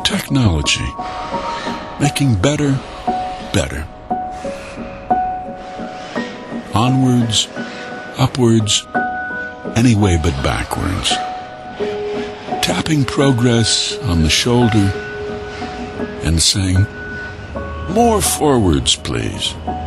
Technology. Making better, better. Onwards, upwards, any way but backwards. Tapping progress on the shoulder and saying, more forwards, please.